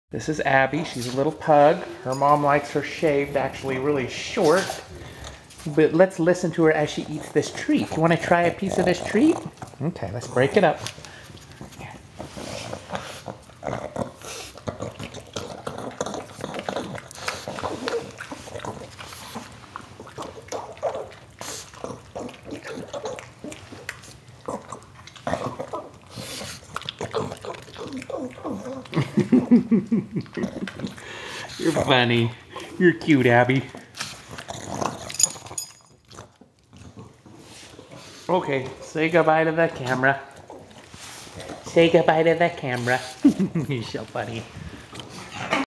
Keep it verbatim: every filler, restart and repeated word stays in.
This is Abby. She's a little pug. Her mom likes her shaved, actually really short. But let's listen to her as she eats this treat. You want to try a piece of this treat? Okay, let's break it up. You're funny. You're cute, Abby. Okay, say goodbye to the camera. Say goodbye to the camera. You're so funny.